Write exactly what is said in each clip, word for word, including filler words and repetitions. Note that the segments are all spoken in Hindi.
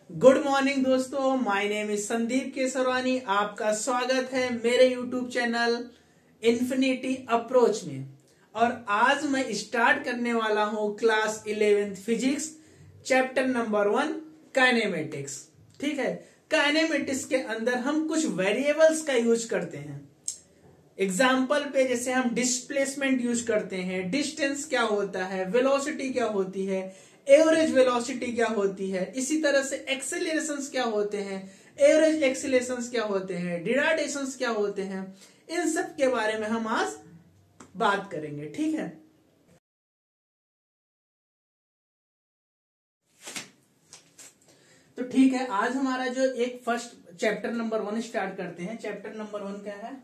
गुड मॉर्निंग दोस्तों, my name is Sandeep Kesarwani. आपका स्वागत है मेरे यूट्यूब चैनल इन्फिनिटी अप्रोच में। और आज मैं स्टार्ट करने वाला हूं class eleventh physics chapter number one kinematics. ठीक है, काइनेमेटिक्स के अंदर हम कुछ वेरिएबल्स का यूज करते हैं। एग्जाम्पल पे जैसे हम डिस्प्लेसमेंट यूज करते हैं, डिस्टेंस क्या होता है, वेलोसिटी क्या होती है, एवरेज वेलोसिटी क्या होती है, इसी तरह से एक्सेलरेशंस क्या होते हैं, एवरेज एक्सेलरेशंस क्या होते हैं, डिटाडेशंस क्या होते हैं, इन सब के बारे में हम आज बात करेंगे। ठीक है, तो ठीक है, आज हमारा जो एक first chapter number one start करते हैं। चैप्टर नंबर वन क्या है?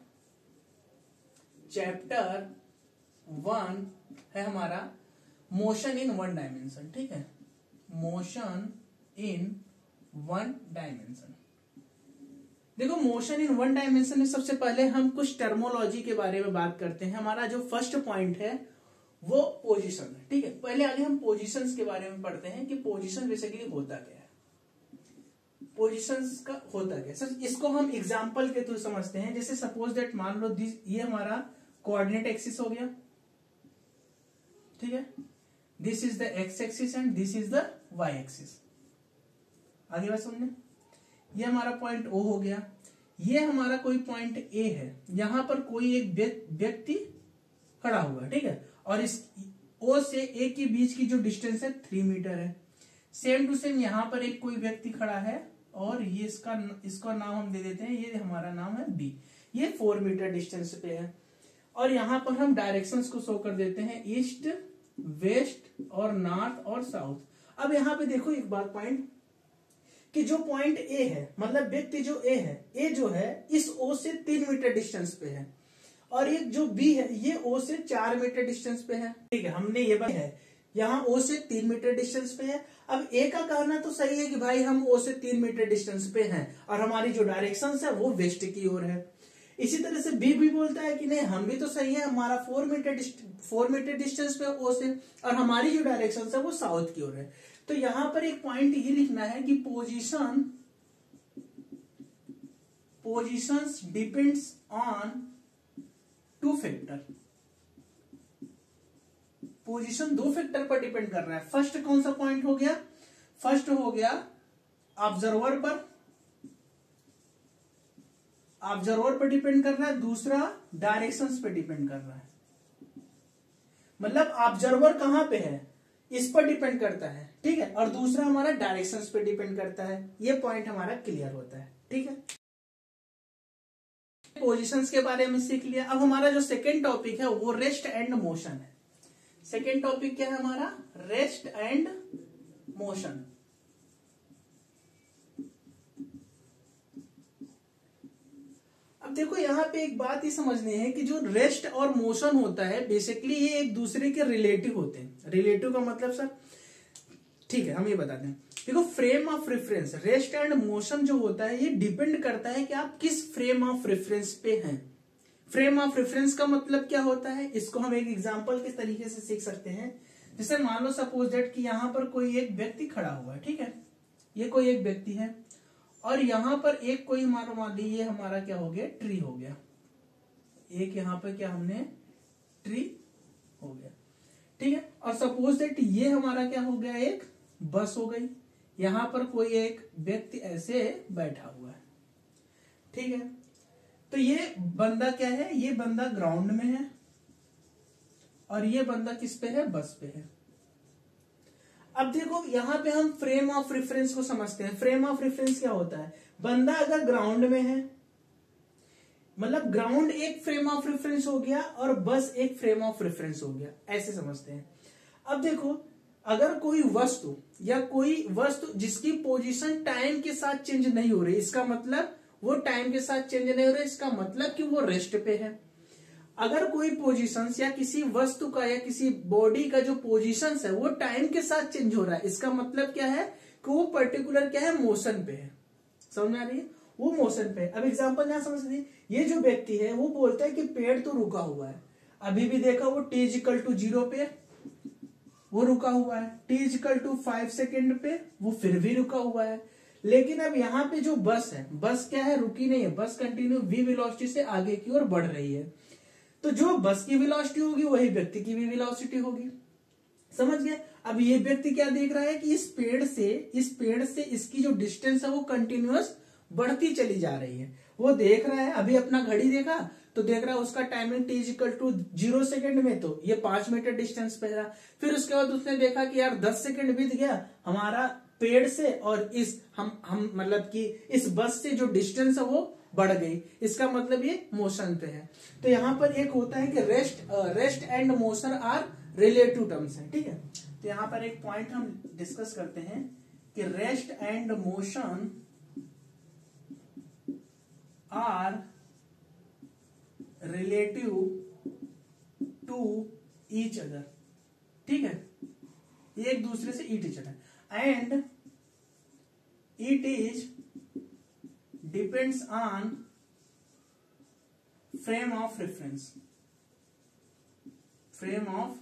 चैप्टर वन है हमारा मोशन इन वन डायमेंशन। ठीक है, मोशन इन वन डायमेंशन। देखो, मोशन इन वन डायमेंशन में सबसे पहले हम कुछ टर्मोलॉजी के बारे में बात करते हैं। हमारा जो फर्स्ट पॉइंट है वो पोजीशन है। ठीक है, पहले आगे हम पोजीशंस के बारे में पढ़ते हैं कि पोजीशन बेसिकली होता क्या है। पोजीशंस का होता क्या सर, इसको हम एग्जांपल के थ्रू समझते हैं। जैसे सपोज दैट, मान लो दिस, ये हमारा कोऑर्डिनेट एक्सिस हो गया। ठीक है, this is the X axis and this is the Y axis. आगे बात सुनने, ये हमारा पॉइंट ओ हो गया, ये हमारा कोई पॉइंट ए है, यहां पर कोई एक व्यक्ति खड़ा हुआ है। ठीक है, और इस ओ से ए के बीच की जो डिस्टेंस है थ्री मीटर है। सेम टू सेम यहां पर एक कोई व्यक्ति खड़ा है और ये इसका इसका नाम हम दे देते हैं, ये हमारा नाम है बी। ये फोर मीटर डिस्टेंस पे है और यहां पर हम डायरेक्शंस को शो कर देते हैं, ईस्ट, वेस्ट और नॉर्थ और साउथ। अब यहां पे देखो एक बात पॉइंट कि जो पॉइंट ए है, मतलब व्यक्ति जो ए है, ए जो है इस ओ से तीन मीटर डिस्टेंस पे है और एक जो बी है ये ओ से चार मीटर डिस्टेंस पे है। ठीक है, हमने ये बात है, यहाँ ओ से तीन मीटर डिस्टेंस पे है। अब ए का कहना तो सही है कि भाई हम ओ से तीन मीटर डिस्टेंस पे हैं और हमारी जो डायरेक्शन है वो वेस्ट की ओर है। इसी तरह से बी भी बोलता है कि नहीं, हम भी तो सही है, हमारा four metre four metre distance पे ओ से और हमारी जो डायरेक्शन है वो साउथ की ओर है। तो यहां पर एक पॉइंट ये लिखना है कि position positions depends on two factor. Position दो फैक्टर पर डिपेंड कर रहा है। फर्स्ट कौन सा पॉइंट हो गया? फर्स्ट हो गया ऑब्जर्वर पर, ऑब्जर्वर पर डिपेंड कर रहा है। दूसरा डायरेक्शंस पे डिपेंड कर रहा है, मतलब ऑब्जर्वर कहां पे है इस पर डिपेंड करता है। ठीक है, और दूसरा हमारा डायरेक्शंस पे डिपेंड करता है। ये पॉइंट हमारा क्लियर होता है। ठीक है, पोजीशंस के बारे में सीख लिया। अब हमारा जो सेकेंड टॉपिक है वो रेस्ट एंड मोशन है। सेकेंड टॉपिक क्या है हमारा? Rest and motion. अब देखो, यहां पे एक बात ही समझनी है कि जो रेस्ट और मोशन होता है बेसिकली ये एक दूसरे के रिलेटिव होते हैं। रिलेटिव का मतलब सर, ठीक है हम ये बताते हैं। देखो, frame of reference, rest and motion जो होता है ये डिपेंड करता है कि आप किस फ्रेम ऑफ रेफरेंस पे हैं। फ्रेम ऑफ रेफरेंस का मतलब क्या होता है, इसको हम एक एग्जांपल के तरीके से सीख सकते हैं। जैसे मान लो सपोज दैट कि यहां पर कोई एक व्यक्ति खड़ा हुआ है। ठीक है, ये कोई एक व्यक्ति है और यहां पर एक कोई मान मान ली ये हमारा क्या हो गया, ट्री हो गया। एक यहां पर क्या हमने ट्री हो गया। ठीक है, और सपोज दैट ये हमारा क्या हो गया, एक बस हो गई। यहां पर कोई एक व्यक्ति ऐसे बैठा हुआ है। ठीक है, तो ये बंदा क्या है, ये बंदा ग्राउंड में है और ये बंदा किस पे है, बस पे है। अब देखो, यहां पे हम फ्रेम ऑफ रेफरेंस को समझते हैं। फ्रेम ऑफ रेफरेंस क्या होता है? बंदा अगर ग्राउंड में है, मतलब ग्राउंड एक फ्रेम ऑफ रेफरेंस हो गया और बस एक फ्रेम ऑफ रेफरेंस हो गया, ऐसे समझते हैं। अब देखो, अगर कोई वस्तु या कोई वस्तु जिसकी पोजीशन टाइम के साथ चेंज नहीं हो रही, इसका मतलब वो टाइम के साथ चेंज नहीं हो रहा है, इसका मतलब कि वो रेस्ट पे है। अगर कोई पोजीशंस या किसी वस्तु का या किसी बॉडी का जो पोजीशंस है वो टाइम के साथ चेंज हो रहा है, इसका मतलब क्या है कि वो पर्टिकुलर क्या है, मोशन पे है। समझ में आ रही है? वो मोशन पे है। अब एग्जांपल यहां समझ लीजिए, ये जो व्यक्ति है वो बोलता है कि पेड़ तो रुका हुआ है। अभी भी देखा, वो टी इक्वल टू जीरो पे वो रुका हुआ है, T equal to five second पे वो फिर भी रुका हुआ है। लेकिन अब यहाँ पे जो बस है, बस क्या है, रुकी नहीं है, बस कंटिन्यू v वेलोसिटी से आगे की ओर बढ़ रही है। तो जो बस की वेलोसिटी होगी वही व्यक्ति की भी वेलोसिटी होगी। समझ गए? अब ये व्यक्ति क्या देख रहा है कि इस पेड़ से इस पेड़ से इसकी जो डिस्टेंस है वो कंटिन्यूअस बढ़ती चली जा रही है। वो देख रहा है, अभी अपना घड़ी देखा तो देख रहा है उसका timing T equal to zero second में, तो ये पांच मीटर डिस्टेंस पे था। फिर उसके बाद उसने देखा कि यार दस सेकेंड बीत गया हमारा पेड़ से और इस हम हम मतलब कि इस बस से जो डिस्टेंस है वो बढ़ गई। इसका मतलब ये मोशन पे है। तो यहाँ पर एक होता है कि rest rest and motion are relative terms है। ठीक है, तो यहाँ पर एक पॉइंट हम डिस्कस करते हैं कि rest and motion are relative to each other. ठीक है, ये एक दूसरे से each other and it is depends on frame of reference. Frame of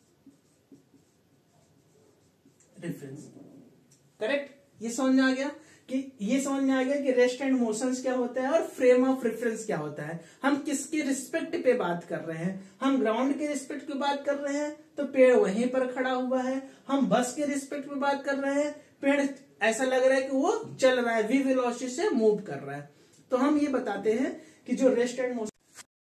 reference, correct. ये समझ में आ गया कि ये समझ में आ गया कि रेस्ट एंड मोशंस क्या होता है और फ्रेम ऑफ रेफरेंस क्या होता है। हम किसके रिस्पेक्ट पे बात कर रहे हैं? हम ग्राउंड के रिस्पेक्ट पे बात कर रहे हैं तो पेड़ वहीं पर खड़ा हुआ है। हम बस के रिस्पेक्ट पे बात कर रहे हैं, पेड़ ऐसा लग रहा है कि वो चल रहा है, वी वेलोसिटी से मूव कर रहा है। तो हम ये बताते हैं कि जो रेस्ट एंड मोशन,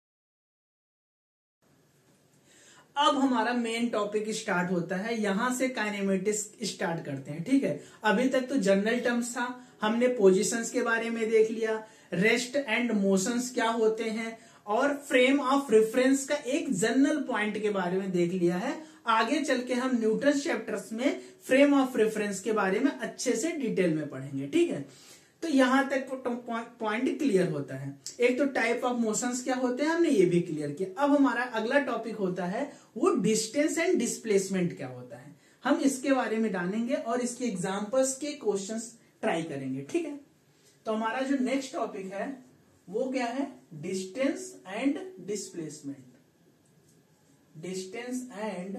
अब हमारा मेन टॉपिक स्टार्ट होता है, यहां से काइनेमेटिक्स स्टार्ट करते हैं। ठीक है, अभी तक तो जनरल टर्म्स था, हमने पोजीशंस के बारे में देख लिया, रेस्ट एंड मोशंस क्या होते हैं और फ्रेम ऑफ रेफरेंस का एक जनरल पॉइंट के बारे में देख लिया है। आगे चल के हम न्यूटन चैप्टर्स में फ्रेम ऑफ रेफरेंस के बारे में अच्छे से डिटेल में पढ़ेंगे। ठीक है, तो यहां तक पॉइंट क्लियर होता है। एक तो टाइप ऑफ मोशंस क्या होते हैं हमने ये भी क्लियर किया। अब हमारा अगला टॉपिक होता है वो डिस्टेंस एंड डिस्प्लेसमेंट क्या होता है, हम इसके बारे में जानेंगे और इसके एग्जांपल्स के क्वेश्चंस ट्राई करेंगे। ठीक है, तो हमारा जो नेक्स्ट टॉपिक है वो क्या है, distance and displacement. Distance and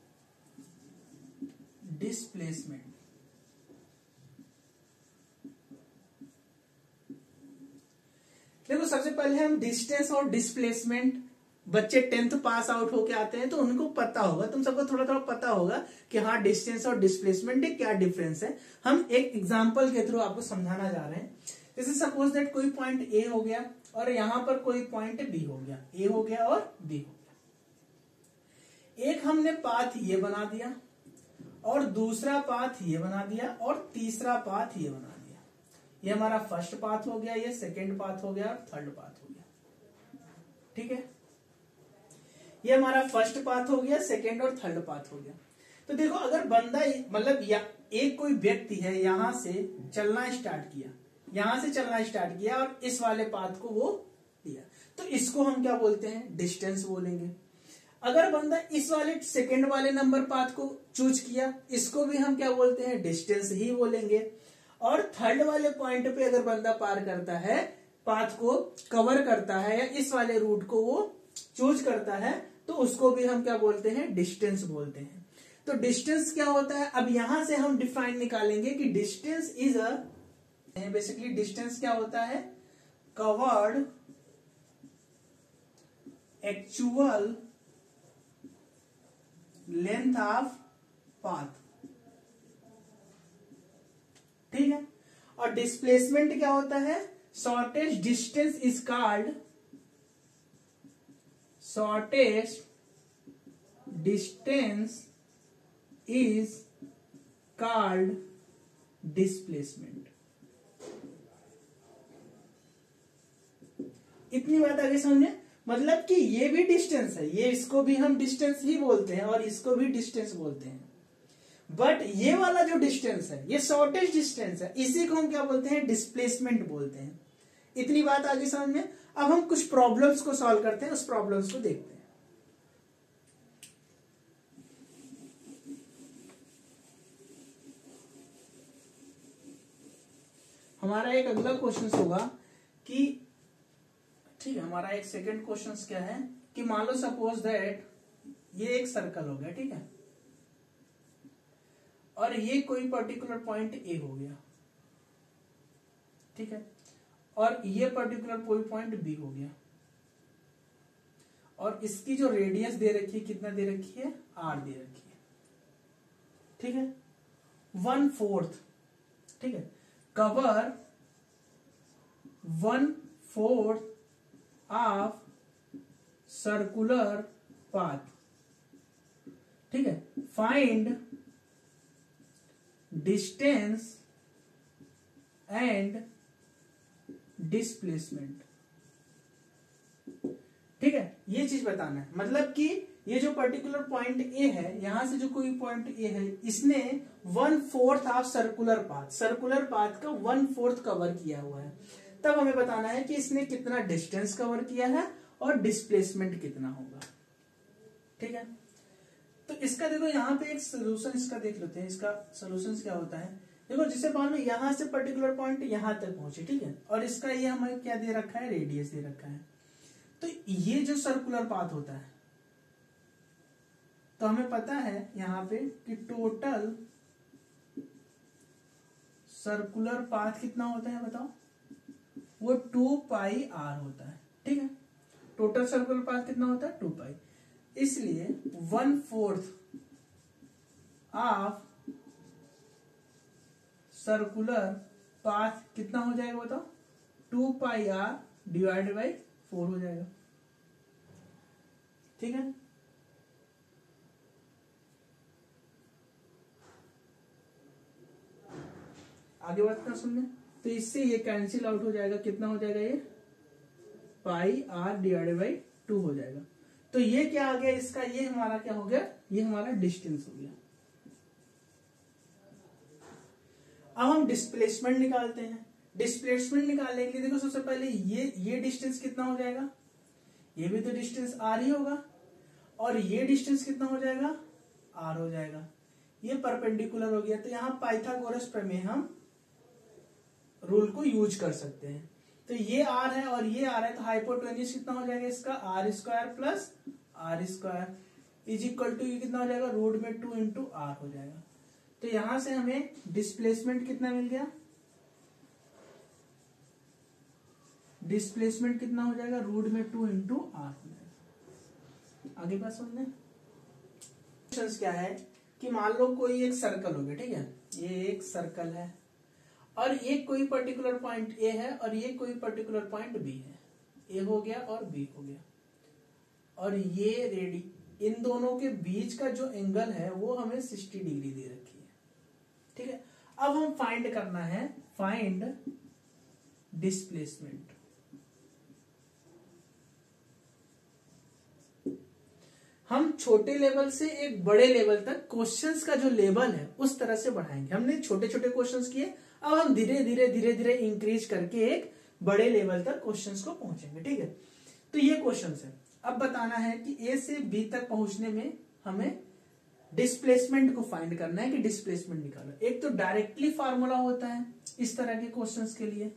displacement. देखो, सबसे पहले हम डिस्टेंस और डिस्प्लेसमेंट, बच्चे टेंथ पास आउट होके आते हैं तो उनको पता होगा, तुम सबको थोड़ा थोड़ा पता होगा कि हाँ डिस्टेंस और डिस्प्लेसमेंट में क्या डिफरेंस है। हम एक एग्जांपल के थ्रू आपको समझाना जा रहे हैं। जैसे सपोज दैट कोई पॉइंट ए हो गया और यहां पर कोई पॉइंट बी हो गया, ए हो गया और बी हो गया। एक हमने पाथ ये बना दिया और दूसरा पाथ ये बना दिया और तीसरा पाथ ये बना दिया। ये हमारा फर्स्ट पाथ हो गया, ये सेकेंड पाथ हो गया और थर्ड पाथ हो गया। ठीक है, ये हमारा फर्स्ट पाथ हो गया, सेकेंड और थर्ड पाथ हो गया। तो देखो, अगर बंदा मतलब या एक कोई व्यक्ति है यहां से चलना स्टार्ट किया, यहां से चलना स्टार्ट किया और इस वाले पाथ को वो दिया, तो इसको हम क्या बोलते हैं, डिस्टेंस बोलेंगे। अगर बंदा इस वाले सेकेंड वाले नंबर पाथ को चूज किया, इसको भी हम क्या बोलते हैं, डिस्टेंस ही बोलेंगे। और थर्ड वाले पॉइंट पे अगर बंदा पार करता है, पाथ को कवर करता है या इस वाले रूट को वो चूज करता है, तो उसको भी हम क्या बोलते हैं, डिस्टेंस बोलते हैं। तो डिस्टेंस क्या होता है, अब यहां से हम डिफाइन निकालेंगे कि distance is a, basically distance क्या होता है, covered actual length of path. ठीक है, और डिस्प्लेसमेंट क्या होता है, shortest distance is called shortest distance is called displacement. इतनी बात आगे समझे, मतलब कि ये भी डिस्टेंस है, ये इसको भी हम डिस्टेंस ही बोलते हैं और इसको भी डिस्टेंस बोलते हैं। बट ये वाला जो डिस्टेंस है ये शॉर्टेस्ट डिस्टेंस है, इसी को हम क्या बोलते हैं, डिस्प्लेसमेंट बोलते हैं। इतनी बात आगे समझ में। अब हम कुछ प्रॉब्लम्स को सॉल्व करते हैं, उस प्रॉब्लम्स को देखते हैं। हमारा एक अगला क्वेश्चन होगा कि, ठीक है, हमारा एक सेकंड क्वेश्चन क्या है कि मान लो सपोज दैट ये एक सर्कल हो गया, ठीक है, और ये कोई पर्टिकुलर पॉइंट ए हो गया। ठीक है, और ये पर्टिकुलर कोई पॉइंट बी हो गया, और इसकी जो रेडियस दे रखी है कितना दे रखी है, आर दे रखी है, ठीक है, वन फोर्थ, ठीक है, cover one fourth of circular path, ठीक है, फाइंड डिस्टेंस एंड डिस्प्लेसमेंट, ठीक है, ये चीज बताना है। मतलब कि ये जो पर्टिकुलर पॉइंट ए है, यहां से जो कोई पॉइंट ए है, इसने one fourth of circular path, circular path का वन फोर्थ कवर किया हुआ है, तब हमें बताना है कि इसने कितना डिस्टेंस कवर किया है और डिस्प्लेसमेंट कितना होगा, ठीक है। तो इसका देखो यहाँ पे एक सोल्यूशन इसका देख लेते हैं, इसका सोल्यूशन क्या होता है। देखो जिसे मान लो यहां से पर्टिकुलर पॉइंट यहां तक पहुंचे, ठीक है, और इसका ये हमें क्या दे रखा है, रेडियस दे रखा है। तो ये जो सर्कुलर पाथ होता है, तो हमें पता है यहां पे कि टोटल सर्कुलर पाथ कितना होता है बताओ, वो टू पाई आर होता है, ठीक है। टोटल सर्कुलर पाथ कितना होता है, टू पाई, इसलिए one fourth of circular path कितना हो जाएगा बताओ, two pi R divided by four हो जाएगा, ठीक है। आगे बात करना सुनने, तो इससे ये कैंसिल आउट हो जाएगा, कितना हो जाएगा, ये pi R divided by two हो जाएगा। तो ये क्या आ गया इसका, ये हमारा क्या हो गया, ये हमारा डिस्टेंस हो गया। अब हम डिस्प्लेसमेंट निकालते हैं। डिस्प्लेसमेंट निकालने के लिए देखो सबसे पहले ये ये डिस्टेंस कितना हो जाएगा, ये भी तो डिस्टेंस आर ही होगा, और ये डिस्टेंस कितना हो जाएगा, आर हो जाएगा, ये परपेंडिकुलर हो गया। तो यहां पाइथागोरस प्रमेय हम रूल को यूज कर सकते हैं। तो ये आर है और ये आर है, तो हाइपोटेन्यूज कितना हो जाएगा इसका, R square plus R square is equal to ये कितना हो जाएगा, रूट में टू इंटू आर हो जाएगा। तो यहां से हमें डिस्प्लेसमेंट कितना मिल गया, डिस्प्लेसमेंट कितना हो जाएगा, रूट में टू इंटू आर हो जाएगा। आगे बात समझने, क्वेश्चन क्या है कि मान लो कोई एक सर्कल हो गया, ठीक है, ये एक सर्कल है और एक कोई पर्टिकुलर पॉइंट ए है और ये कोई पर्टिकुलर पॉइंट बी है, ए हो गया और बी हो गया, और ये रेडी, इन दोनों के बीच का जो एंगल है वो हमें सिक्सटी डिग्री दे रखी है, ठीक है। अब हम फाइंड करना है, फाइंड डिस्प्लेसमेंट। हम छोटे लेवल से एक बड़े लेवल तक क्वेश्चंस का जो लेवल है उस तरह से बढ़ाएंगे। हमने छोटे छोटे क्वेश्चंस किए, अब हम धीरे धीरे धीरे धीरे इंक्रीज करके एक बड़े लेवल तक क्वेश्चंस को पहुंचेंगे, ठीक है। तो ये क्वेश्चंस है, अब बताना है कि ए से बी तक पहुंचने में हमें डिस्प्लेसमेंट को फाइंड करना है कि डिस्प्लेसमेंट निकालो। एक तो डायरेक्टली फार्मूला होता है इस तरह के क्वेश्चंस के लिए,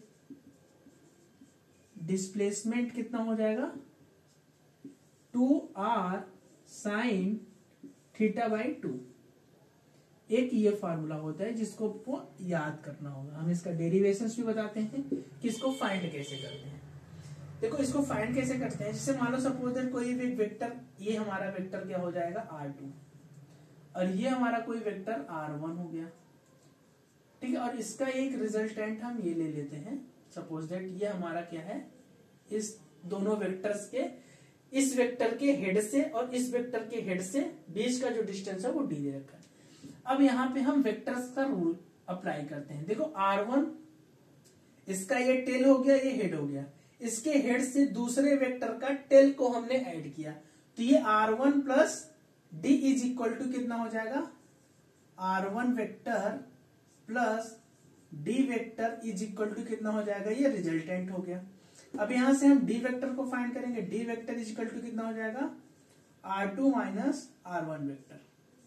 डिस्प्लेसमेंट कितना हो जाएगा, two R sine theta by two. एक ये फार्मूला होता है जिसको आपको याद करना होगा। हम इसका डेरिवेशंस भी बताते हैं कि इसको फाइंड कैसे करते हैं। देखो इसको फाइंड कैसे करते हैं, जैसे मान लो सपोज दैट कोई भी वेक्टर, ये हमारा वेक्टर क्या हो जाएगा, आर टू, और ये हमारा कोई वेक्टर आर वन हो गया, ठीक है। और इसका एक रिजल्टेंट हम ये ले लेते हैं, सपोज दैट ये हमारा क्या है, इस दोनों वेक्टर्स के, इस वेक्टर के हेड से और इस वेक्टर के हेड से बीच का जो डिस्टेंस है वो डी दे रखा है। अब यहाँ पे हम वेक्टर्स का रूल अप्लाई करते हैं। देखो आर वन, इसका ये टेल हो गया, ये हेड हो गया, इसके हेड से दूसरे वेक्टर का टेल को हमने ऐड किया, तो ये R one plus D is equal to कितना हो जाएगा, R one vector plus D vector is equal to कितना हो जाएगा, ये रिजल्टेंट हो गया। अब यहां से हम डी वेक्टर को फाइंड करेंगे, D vector is equal to कितना हो जाएगा, R two minus R one vector.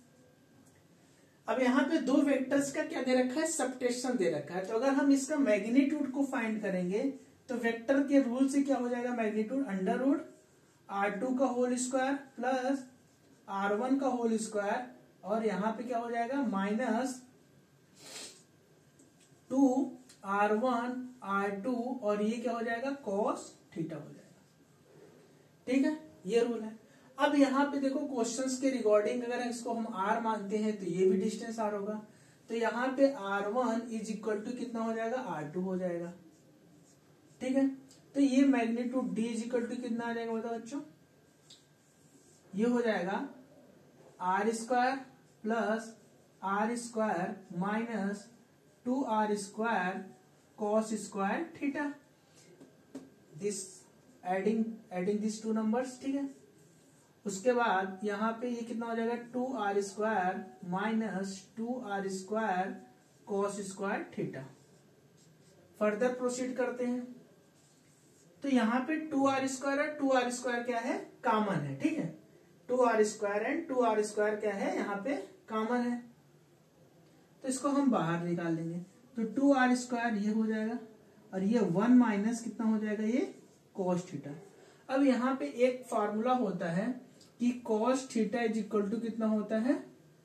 अब यहाँ पे दो वेक्टर्स का क्या दे रखा है, सबटेंशन दे रखा है, तो अगर हम इसका मैग्नीट्यूड को फाइंड करेंगे तो वेक्टर के रूल से क्या हो जाएगा, magnitude under root R two का whole square plus R one का होल स्क्वायर, और यहाँ पे क्या हो जाएगा minus two R one R two और ये क्या हो जाएगा कॉस थीटा हो जाएगा। ठीक है, ये रूल है। अब यहाँ पे देखो क्वेश्चंस के रिगार्डिंग अगर इसको हम आर मानते हैं तो ये भी डिस्टेंस आर होगा, तो यहाँ पे R one is equal to कितना हो जाएगा आर टू हो जाएगा। ठीक है, तो ये magnitude D is equal to कितना आ जाएगा बताओ बच्चों, ये हो जाएगा R square plus R square minus two R square cos square theta, this adding adding this two numbers. ठीक है, उसके बाद यहाँ पे ये कितना हो जाएगा two R square minus two R square cos square theta. Further proceed करते हैं, तो यहाँ पे टू आर स्क्वायर और टू आर स्क्वायर क्या है कॉमन है। ठीक है, two R square and two R square क्या है यहाँ पे कॉमन है, तो इसको हम बाहर निकाल लेंगे, तो टू आर स्क्वायर ये हो जाएगा और ये वन माइनस कितना हो जाएगा ये कॉस थीटा। अब यहाँ पे एक फॉर्मूला होता है कि cos theta is equal to कितना होता है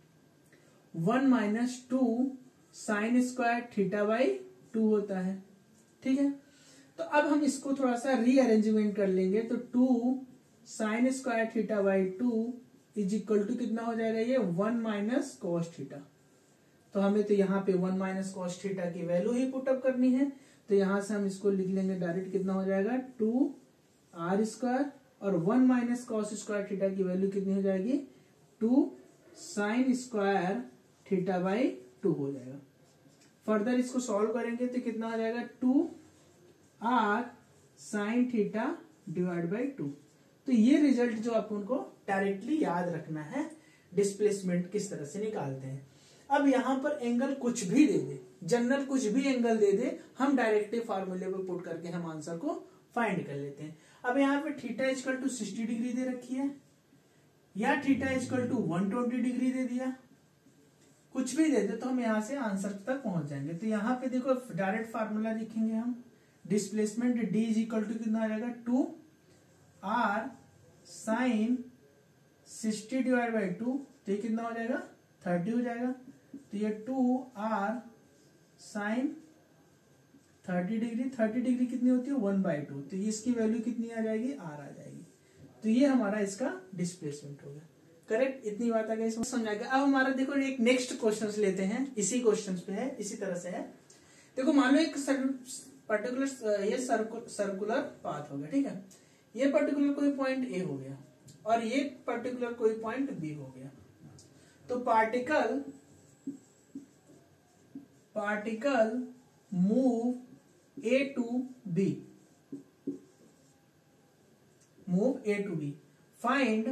one minus two sine square theta by two होता है। ठीक है, तो अब हम इसको थोड़ा सा रीअरेंजमेंट कर लेंगे, तो two sine square theta by two is equal to कितना हो जाएगा ये वन माइनस कॉस थीटा। तो हमें तो यहाँ पे वन माइनस कॉस थीटा की वैल्यू ही पुटअप करनी है, तो यहां से हम इसको लिख लेंगे डायरेक्ट, कितना हो जाएगा टू आर स्क्वायर और one minus cos square theta की वैल्यू कितनी हो जाएगी two sine square theta by two हो जाएगा। फर्दर इसको सॉल्व करेंगे तो कितना हो जाएगा two R sine theta divide by two. तो ये रिजल्ट जो अपन को डायरेक्टली याद रखना है, डिस्प्लेसमेंट किस तरह से निकालते हैं। अब यहां पर एंगल कुछ भी दे दे, जनरल कुछ भी एंगल दे दे, हम डायरेक्टली फार्मूले पे पुट करके हम आंसर को फाइंड कर लेते हैं। अब यहाँ पे theta equal to sixty degree दे रखी है या theta equal to one twenty degree दे दिया, कुछ भी दे दे तो हम यहाँ से आंसर तक पहुंच जाएंगे। तो यहाँ पे देखो डायरेक्ट फार्मूला लिखेंगे हम, displacement D is equal to कितना आ जाएगा two R sine sixty divide by two, तो ये कितना हो जाएगा थर्टी हो जाएगा। तो ये two R sine thirty degree, thirty degree कितनी होती है वन बाई टू, तो ये इसकी वैल्यू कितनी आ जाएगी आर आ जाएगी। तो ये हमारा इसका डिस्प्लेसमेंट हो गया। करेक्ट, इतनी बात आ गई, समझ आ गया। अब हमारा देखो एक नेक्स्ट क्वेश्चन लेते हैं, इसी क्वेश्चन पे है, इसी तरह से है। देखो मान लो एक पर्टिकुलर ये सर्कुलर पाथ हो गया। ठीक है, ये पर्टिकुलर कोई पॉइंट ए हो गया और ये पर्टिकुलर कोई पॉइंट बी हो गया। तो particle particle move A to B, move A to B, find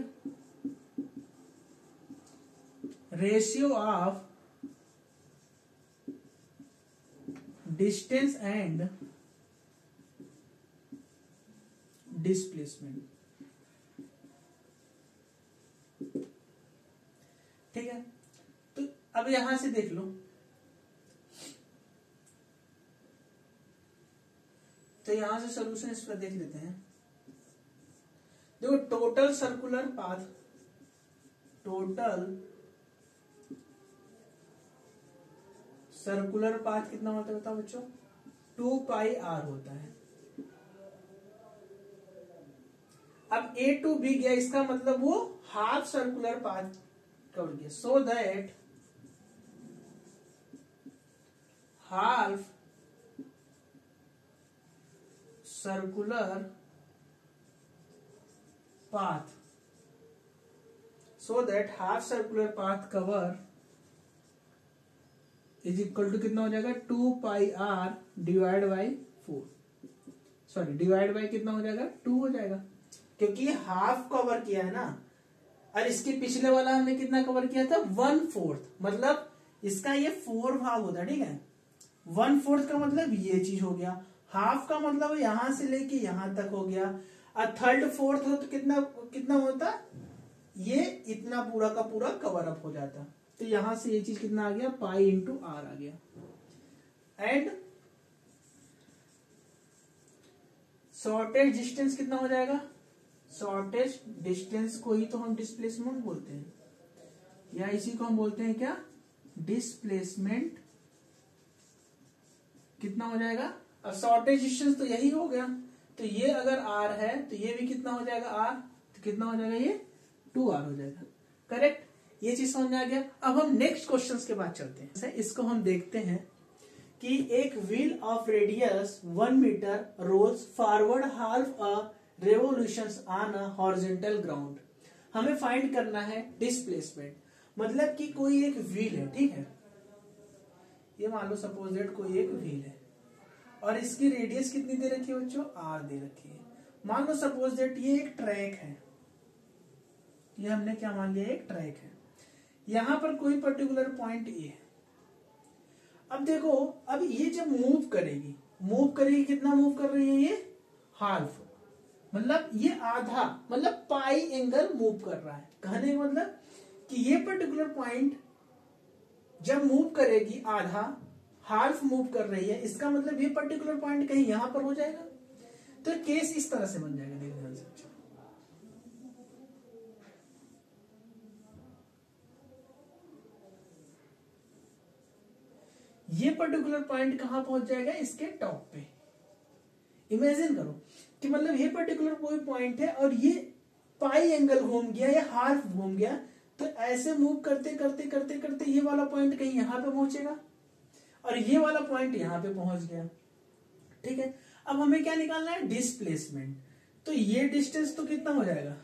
ratio of distance and displacement. ठीक है, तो अब यहां से देख लो, तो यहां से सोल्यूशन इस पर देख लेते हैं। देखो total circular path, total circular path कितना होता है बताओ बच्चों, टू पाई आर होता है। अब ए टू बी गया, इसका मतलब वो हाफ सर्कुलर पाथ कवर किया, so that half circular path, so that half circular path cover is equal to कितना हो जाएगा two pi R divide by four, sorry divide by कितना हो जाएगा टू हो जाएगा, क्योंकि हाफ कवर किया है ना, और इसके पिछले वाला हमने कितना कवर किया था वन फोर्थ, मतलब इसका ये फोर भाग होता है। ठीक है, वन फोर्थ का मतलब ये चीज हो गया, हाफ का मतलब यहां से लेके यहां तक हो गया, और थर्ड फोर्थ हो तो कितना कितना होता, ये इतना पूरा का पूरा कवर अप हो जाता। तो यहां से ये चीज कितना आ गया पाई इंटू आर आ गया। एंड शॉर्टेज डिस्टेंस कितना हो जाएगा, शॉर्टेज डिस्टेंस को ही तो हम डिस्प्लेसमेंट बोलते हैं, या इसी को हम बोलते हैं क्या डिस्प्लेसमेंट कितना हो जाएगा, अब शॉर्टेज डिस्टेंस तो यही हो गया, तो ये अगर r है तो ये भी कितना हो जाएगा r, तो कितना हो जाएगा ये टू आर हो जाएगा। करेक्ट, ये चीज समझ में आ गया। अब हम नेक्स्ट क्वेश्चंस के बाद चलते हैं। इसको हम देखते हैं कि एक wheel of radius one metre rolls forward half a revolutions on a horizontal ground. हमें फाइंड करना है डिस्प्लेसमेंट, मतलब कि कोई एक व्हील है, ठीक है, ये मान लो सपोज दैट कोई एक व्हील है और इसकी रेडियस कितनी दे रखी है बच्चों, आर दे रखी है। मान लो सपोज दैट ये एक ट्रैक है, ये हमने क्या मान लिया, एक ट्रैक है, यहां पर कोई पर्टिकुलर पॉइंट ए है। अब देखो, अब ये जब मूव करेगी, मूव करेगी कितना मूव कर रही है ये, हाफ, मतलब ये आधा, मतलब पाई एंगल मूव कर रहा है। कहने का मतलब कि ये पर्टिकुलर पॉइंट जब मूव करेगी आधा, हाफ मूव कर रही है, इसका मतलब ये पर्टिकुलर पॉइंट कहीं यहां पर हो जाएगा। तो केस इस तरह से बन जाएगा, देखो ध्यान से। ये पर्टिकुलर पॉइंट कहां पहुंच जाएगा, इसके टॉप पे। इमेजिन करो कि मतलब ये पर्टिकुलर कोई पॉइंट है और ये पाई एंगल घूम गया या हाफ घूम गया, तो ऐसे मूव करते करते करते करते ये वाला पॉइंट कहीं यहां पे पहुंचेगा और ये वाला पॉइंट यहां पे पहुंच गया, ठीक है। अब हमें क्या निकालना है, डिस्प्लेसमेंट। तो ये डिस्टेंस तो कितना हो जाएगा,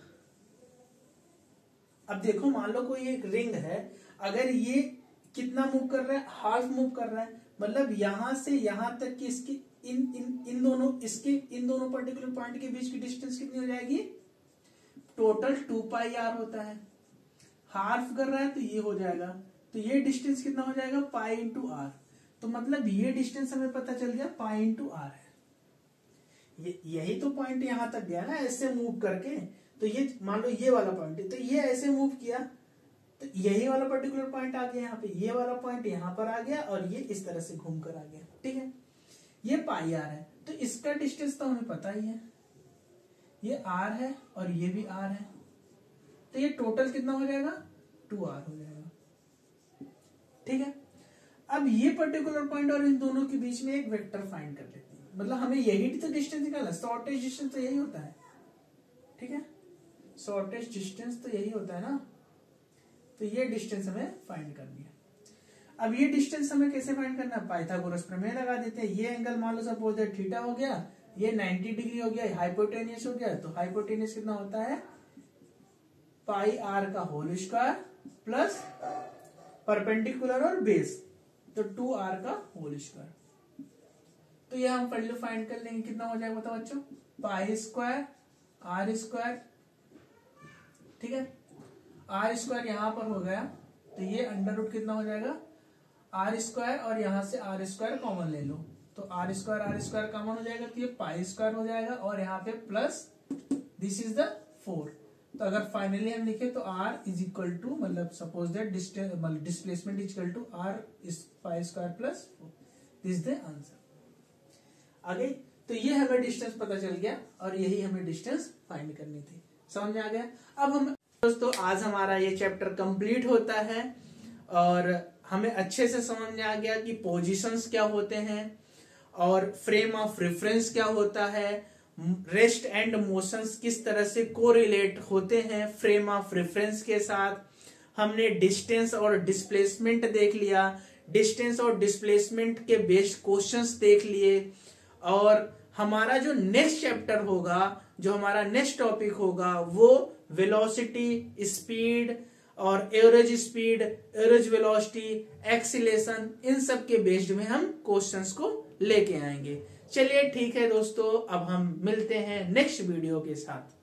अब देखो मान लो कोई एक रिंग है, अगर ये कितना मूव कर रहा है, हाफ मूव कर रहा है, मतलब यहां से यहां तक की इसकी इन इन इन दोनों इसके इन दोनों पर्टिकुलर पॉइंट के बीच की डिस्टेंस कितनी हो जाएगी, टोटल टू पाई आर होता है। हाफ कर रहा है तो ये हो जाएगा, तो ये डिस्टेंस कितना हो जाएगा, पाई इंटू आर। तो मतलब ये डिस्टेंस हमें पता चल गया पाई इंटू आर है। ये यही तो पॉइंट यहां तक गया ना ऐसे मूव करके, तो ये मान लो ये वाला पॉइंट है, तो ये ऐसे मूव किया तो यही वाला पर्टिकुलर पॉइंट आ गया यहाँ पे, ये वाला पॉइंट यहाँ पर आ गया और ये इस तरह से घूम कर आ गया, ठीक है। ये पाई आर है, तो इसका डिस्टेंस तो हमें पता ही है, ये आर है और ये भी आर है, तो ये टोटल कितना हो जाएगा, टू आर हो जाएगा, ठीक है। अब ये पर्टिकुलर पॉइंट और इन दोनों के बीच में एक वेक्टर फाइंड कर लेते हैं, मतलब हमें यही तो डिस्टेंस निकालना, शॉर्टेज डिस्टेंस तो यही होता है, ठीक है, शॉर्टेज डिस्टेंस तो यही होता है ना। तो ये डिस्टेंस हमें फाइंड करनी है। अब ये डिस्टेंस हमें कैसे फाइंड करना है, पाइथागोरस प्रमेय लगा देते हैं। ये एंगल मान लो सपोज दैट थीटा हो गया, ये नाइंटी डिग्री हो गया, हाइपोटेनियस हो गया, तो हाइपोटेनियस कितना होता है, पाई आर का होल स्क्वायर प्लस परपेंडिकुलर और बेस, तो टू आर का होल स्क्वायर। तो ये हम वैल्यू फाइंड कर लेंगे, कितना हो जाएगा बताओ बच्चों, पाई स्क्वायर आर स्क्वायर, ठीक है। आर स्क्वायर यहां पर हो गया, तो ये अंडर रूट कितना हो जाएगा, आर स्क्वायर, और यहां से आर स्क्वायर कॉमन ले लो, तो R square R square common हो जाएगा, तो ये पाई स्क्वायर हो जाएगा, और यहाँ पे plus this is the four. तो अगर फाइनली हम लिखे तो आर इज इक्वल टू, मतलब suppose that displacement is equal to R is pi square plus four, this is the answer. आगे तो ये हमें डिस्टेंस पता चल गया और यही हमें डिस्टेंस फाइंड करनी थी, समझ में आ गया। अब हम दोस्तों आज हमारा ये चैप्टर कंप्लीट होता है और हमें अच्छे से समझ में आ गया कि पोजीशंस क्या होते हैं और फ्रेम ऑफ रेफरेंस क्या होता है, रेस्ट एंड मोशंस किस तरह से कोरिलेट होते हैं फ्रेम ऑफ रेफरेंस के साथ। हमने डिस्टेंस और डिस्प्लेसमेंट देख लिया, डिस्टेंस और डिस्प्लेसमेंट के बेस्ड क्वेश्चंस देख लिए, और हमारा जो नेक्स्ट चैप्टर होगा, जो हमारा नेक्स्ट टॉपिक होगा, वो वेलोसिटी, स्पीड और average speed, average velocity, acceleration, इन सब के बेस्ड में हम क्वेश्चंस को लेके आएंगे। चलिए ठीक है दोस्तों, अब हम मिलते हैं नेक्स्ट वीडियो के साथ।